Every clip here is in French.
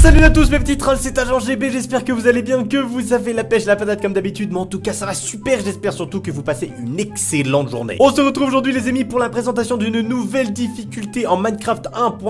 Salut à tous mes petits trolls, c'est Agent GB, j'espère que vous allez bien, que vous avez la pêche, la patate comme d'habitude, mais en tout cas ça va super, j'espère surtout que vous passez une excellente journée. On se retrouve aujourd'hui les amis pour la présentation d'une nouvelle difficulté en Minecraft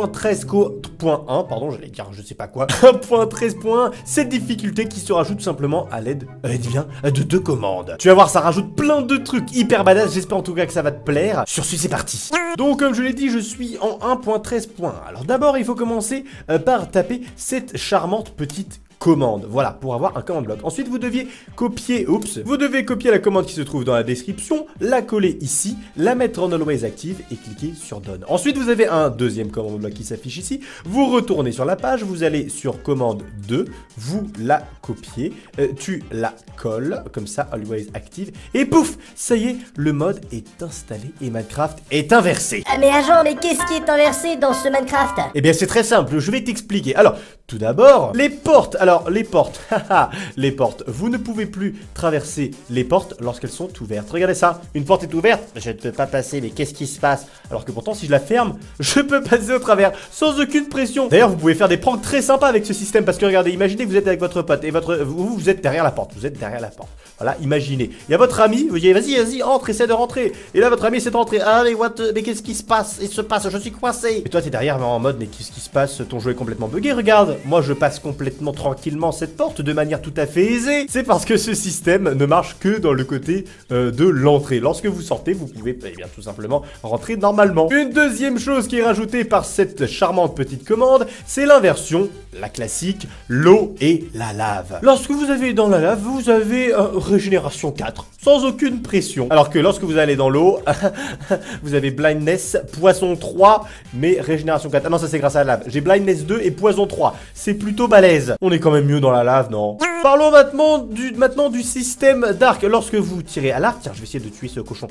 1.13.1, pardon j'allais dire je sais pas quoi, 1.13.1, cette difficulté qui se rajoute tout simplement à l'aide, de deux commandes. Tu vas voir ça rajoute plein de trucs hyper badass, j'espère en tout cas que ça va te plaire. Sur ce c'est parti. Donc comme je l'ai dit je suis en 1.13.1, alors d'abord il faut commencer par taper cette charmante petite commande, voilà, pour avoir un command block. Ensuite, vous devez copier la commande qui se trouve dans la description, la coller ici, la mettre en always active et cliquer sur done. Ensuite, vous avez un deuxième command block qui s'affiche ici. Vous retournez sur la page, vous allez sur commande 2, vous la copiez, tu la colles, comme ça, always active, et pouf, ça y est, le mode est installé et Minecraft est inversé. Ah mais agent, mais qu'est-ce qui est inversé dans ce Minecraft? Eh bien, c'est très simple, je vais t'expliquer. Alors, tout d'abord, les portes. Alors, les portes, les portes, vous ne pouvez plus traverser les portes lorsqu'elles sont ouvertes. Regardez ça, une porte est ouverte, je ne peux pas passer, mais qu'est-ce qui se passe? Alors que pourtant, si je la ferme, je peux passer au travers, sans aucune pression. D'ailleurs, vous pouvez faire des pranks très sympas avec ce système, parce que regardez, imaginez que vous êtes avec votre pote, et vous êtes derrière la porte, Voilà, imaginez. Il y a votre ami, vous dites, vas-y, entre, essaie de rentrer. Et là, votre ami essaie de rentrer. Ah, mais qu'est-ce qui se passe? Je suis coincé. Et toi, t'es derrière, en mode, mais qu'est-ce qui se passe? Ton jeu est complètement bugué, regarde. Moi, je passe complètement tranquillement cette porte de manière tout à fait aisée. C'est parce que ce système ne marche que dans le côté de l'entrée. Lorsque vous sortez, vous pouvez, eh bien, tout simplement rentrer normalement. Une deuxième chose qui est rajoutée par cette charmante petite commande, c'est l'inversion, la classique, l'eau et la lave. Lorsque vous avez dans la lave, vous avez régénération 4, sans aucune pression. Alors que lorsque vous allez dans l'eau, vous avez blindness, poisson 3, mais régénération 4. Ah non, ça c'est grâce à la lave. J'ai blindness 2 et poison 3. C'est plutôt balèze. On est quand même mieux dans la lave, non? Parlons maintenant du système d'arc. Lorsque vous tirez à l'arc, tiens, je vais essayer de tuer ce cochon.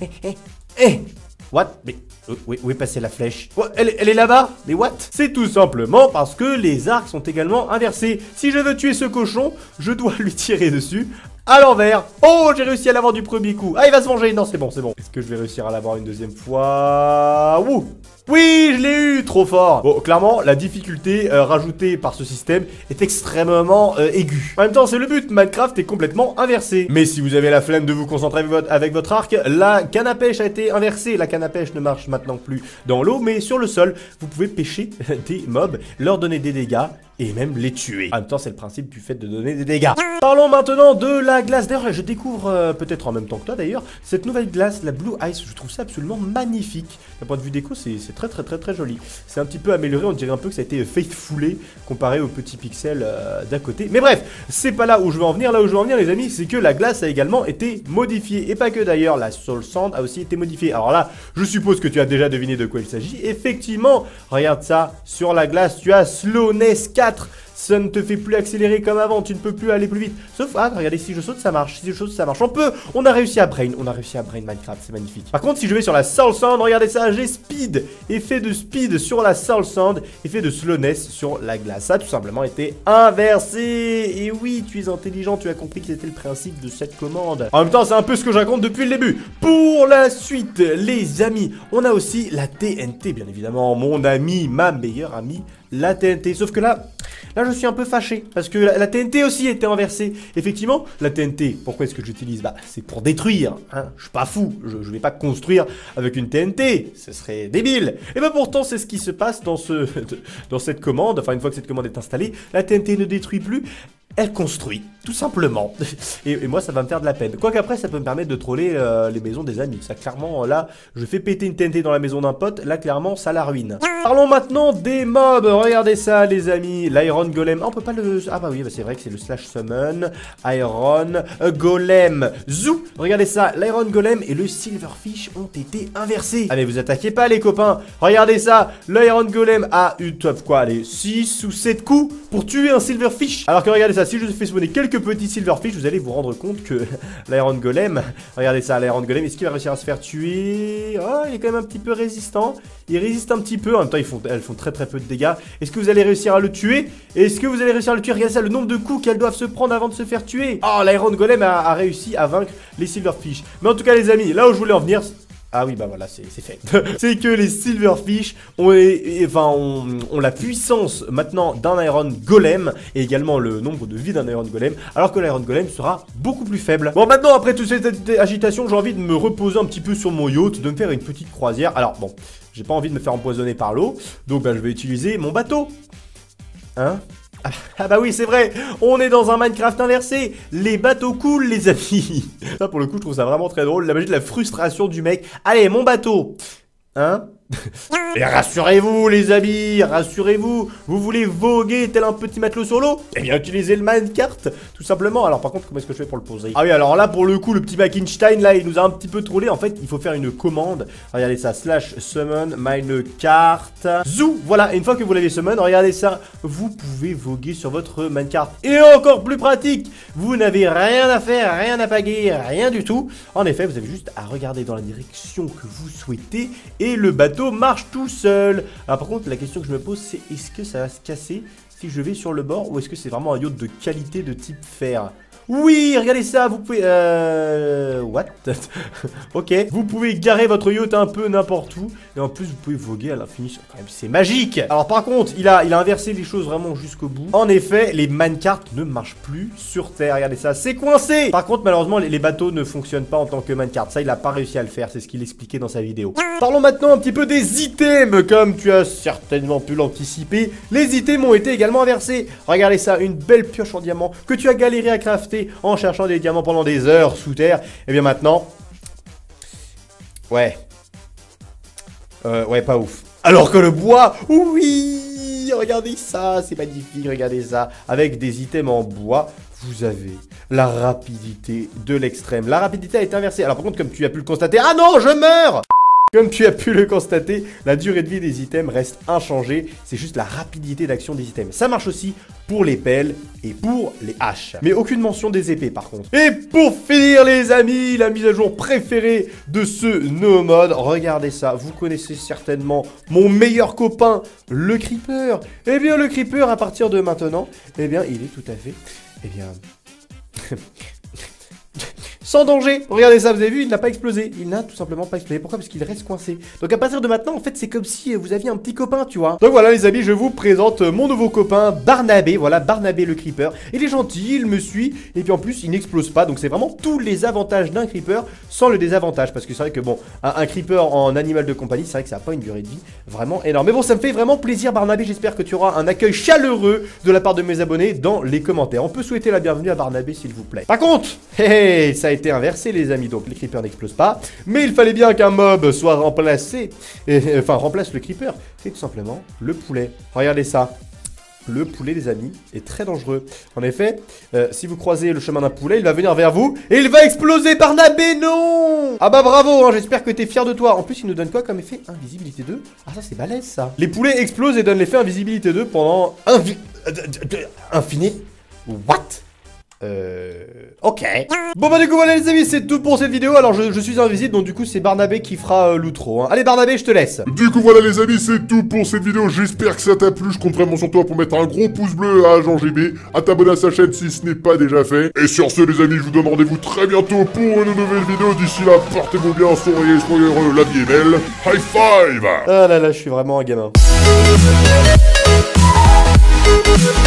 What? Mais où est passée la flèche? What? Elle est là-bas? Mais what? C'est tout simplement parce que les arcs sont également inversés. Si je veux tuer ce cochon, je dois lui tirer dessus à l'envers. Oh, j'ai réussi à l'avoir du premier coup. Ah, il va se venger. Non, c'est bon. Est-ce que je vais réussir à l'avoir une deuxième fois? Ouh! Oui, je l'ai eu, trop fort. Bon, clairement, la difficulté rajoutée par ce système est extrêmement aiguë. En même temps, c'est le but, Minecraft est complètement inversé. Mais si vous avez la flemme de vous concentrer avec votre arc, la canne à pêche a été inversée. La canne à pêche ne marche maintenant plus dans l'eau, mais sur le sol. Vous pouvez pêcher des mobs, leur donner des dégâts et même les tuer. En même temps, c'est le principe du fait de donner des dégâts. Parlons maintenant de la glace. D'ailleurs, je découvre peut-être en même temps que toi d'ailleurs, cette nouvelle glace, la Blue Ice. Je trouve ça absolument magnifique. D'un point de vue déco, c'est très joli. C'est un petit peu amélioré, on dirait un peu que ça a été faithfulé comparé aux petits pixels d'à côté. Mais bref, c'est pas là où je veux en venir. Là où je veux en venir les amis, c'est que la glace a également été modifiée. Et pas que d'ailleurs, la Soul Sand a aussi été modifiée. Alors là, je suppose que tu as déjà deviné de quoi il s'agit. Effectivement, regarde ça, sur la glace, tu as Slowness 4. Ça ne te fait plus accélérer comme avant, tu ne peux plus aller plus vite. Sauf, ah, regardez, si je saute, ça marche. Si je saute, ça marche. On a réussi à brain. Minecraft, c'est magnifique. Par contre, si je vais sur la Soul Sand, regardez ça, j'ai speed. Effet de speed sur la Soul Sand, effet de slowness sur la glace. Ça a tout simplement été inversé. Et oui, tu es intelligent, tu as compris que c'était le principe de cette commande. En même temps, c'est un peu ce que je raconte depuis le début. Pour la suite, les amis, on a aussi la TNT, bien évidemment. Mon ami, ma meilleure amie, la TNT. Sauf que là, je suis un peu fâché parce que la TNT aussi était inversée. Effectivement, la TNT, pourquoi est-ce que j'utilise? Bah, c'est pour détruire, hein. Je suis pas fou, je vais pas construire avec une TNT, ce serait débile. Et bah pourtant, c'est ce qui se passe dans cette commande. Enfin, une fois que cette commande est installée, la TNT ne détruit plus. Elle construit, tout simplement. Et moi, ça va me faire de la peine. Quoique après, ça peut me permettre de troller les maisons des amis. Ça, clairement, là, je fais péter une TNT dans la maison d'un pote. Là, clairement, ça la ruine. Parlons maintenant des mobs. Regardez ça, les amis. L'Iron Golem. Ah, on peut pas le... Ah bah oui, bah c'est vrai que c'est le slash summon. Iron Golem. Zou. Regardez ça. L'Iron Golem et le Silverfish ont été inversés. Ah, mais vous attaquez pas, les copains. Regardez ça. L'Iron Golem a eu top quoi, allez, 6 ou 7 coups pour tuer un Silverfish. Alors que regardez ça. Si je fais spawner quelques petits silverfish, vous allez vous rendre compte que l'Iron Golem, regardez ça, l'Iron Golem, est-ce qu'il va réussir à se faire tuer? Oh, il est quand même un petit peu résistant. Il résiste un petit peu. En même temps, elles font très peu de dégâts. Est-ce que vous allez réussir à le tuer? Regardez ça, le nombre de coups qu'elles doivent se prendre avant de se faire tuer. Oh, l'Iron Golem a réussi à vaincre les silverfish. Mais en tout cas, les amis, là où je voulais en venir, Ah oui, bah voilà, c'est fait. C'est que les Silverfish ont la puissance maintenant d'un Iron Golem et également le nombre de vie d'un Iron Golem, alors que l'Iron Golem sera beaucoup plus faible. Bon, maintenant, après toute cette agitation, j'ai envie de me reposer un petit peu sur mon yacht, de me faire une petite croisière. Alors, bon, j'ai pas envie de me faire empoisonner par l'eau, donc bah, je vais utiliser mon bateau. Hein? Ah bah oui, c'est vrai, on est dans un Minecraft inversé. Les bateaux coulent, les amis. Ça, pour le coup, je trouve ça vraiment très drôle. La magie de la frustration du mec. Allez, mon bateau. Hein? Et rassurez-vous, les amis, rassurez-vous. Vous voulez voguer tel un petit matelot sur l'eau? Eh bien, utilisez le minecart, tout simplement. Alors, par contre, comment est-ce que je fais pour le poser? Ah oui, alors là, pour le coup, le petit Mackinstein, là, il nous a un petit peu trollé. En fait, il faut faire une commande. Regardez ça, /summon minecart. Zou, voilà. Et une fois que vous l'avez summon, regardez ça. Vous pouvez voguer sur votre minecart. Et encore plus pratique, vous n'avez rien à faire, rien à paguer, rien du tout. En effet, vous avez juste à regarder dans la direction que vous souhaitez et le bateau marche tout seul. Alors par contre, la question que je me pose, c'est est-ce que ça va se casser si je vais sur le bord ou est-ce que c'est vraiment un yacht de qualité de type fer? Oui, regardez ça, vous pouvez... What? Ok. Vous pouvez garer votre yacht un peu n'importe où. Et en plus, vous pouvez voguer à l'infini. Quand même, c'est magique. Alors par contre, il a inversé les choses vraiment jusqu'au bout. En effet, les minecarts ne marchent plus sur Terre. Regardez ça, c'est coincé. Par contre, malheureusement, les bateaux ne fonctionnent pas en tant que minecart. Ça, il a pas réussi à le faire. C'est ce qu'il expliquait dans sa vidéo. Parlons maintenant un petit peu des items. Comme tu as certainement pu l'anticiper, les items ont été également inversés. Regardez ça, une belle pioche en diamant que tu as galéré à crafter en cherchant des diamants pendant des heures sous terre. Et bien maintenant, ouais, pas ouf. Alors que le bois, oui, regardez ça, c'est magnifique, regardez ça. Avec des items en bois, vous avez la rapidité de l'extrême. La rapidité a été inversée. Alors par contre, comme tu as pu le constater, ah non, je meurs! Comme tu as pu le constater, la durée de vie des items reste inchangée. C'est juste la rapidité d'action des items. Ça marche aussi pour les pelles et pour les haches. Mais aucune mention des épées par contre. Et pour finir les amis, la mise à jour préférée de ce no mode. Regardez ça, vous connaissez certainement mon meilleur copain, le Creeper. Eh bien le Creeper à partir de maintenant, eh bien il est tout à fait, eh bien... sans danger. Regardez ça, vous avez vu, il n'a pas explosé. Il n'a tout simplement pas explosé. Pourquoi? Parce qu'il reste coincé. Donc à partir de maintenant, en fait, c'est comme si vous aviez un petit copain, tu vois. Donc voilà les amis, je vous présente mon nouveau copain, Barnabé. Voilà, Barnabé le Creeper. Il est gentil, il me suit. Et puis en plus, il n'explose pas. Donc c'est vraiment tous les avantages d'un Creeper sans le désavantage. Parce que c'est vrai que bon, un Creeper en animal de compagnie, c'est vrai que ça n'a pas une durée de vie vraiment énorme. Mais bon, ça me fait vraiment plaisir, Barnabé. J'espère que tu auras un accueil chaleureux de la part de mes abonnés dans les commentaires. On peut souhaiter la bienvenue à Barnabé, s'il vous plaît. Par contre, ça a été inversé les amis, donc les creepers n'explosent pas, mais il fallait bien qu'un mob soit remplacé, remplace le creeper, c'est tout simplement le poulet. Regardez ça, le poulet les amis est très dangereux. En effet, si vous croisez le chemin d'un poulet, il va venir vers vous et il va exploser. Barnabé, non! Ah bah bravo, hein, j'espère que t'es fier de toi. En plus il nous donne quoi comme effet? Invisibilité 2. Ah ça c'est balèze ça. Les poulets explosent et donnent l'effet invisibilité 2 pendant infini. What? Ok. Bon bah du coup voilà les amis, c'est tout pour cette vidéo. Alors je suis invisible, donc du coup c'est Barnabé qui fera l'outro, hein. Allez Barnabé, je te laisse. Du coup voilà les amis, c'est tout pour cette vidéo. J'espère que ça t'a plu. Je compte vraiment sur toi pour mettre un gros pouce bleu à Agent GB, à t'abonner à sa chaîne si ce n'est pas déjà fait. Et sur ce les amis, je vous donne rendez-vous très bientôt pour une nouvelle vidéo. D'ici là, portez-vous bien, souriez, soyez heureux, la vie est belle. High five. Ah là là, je suis vraiment un gamin.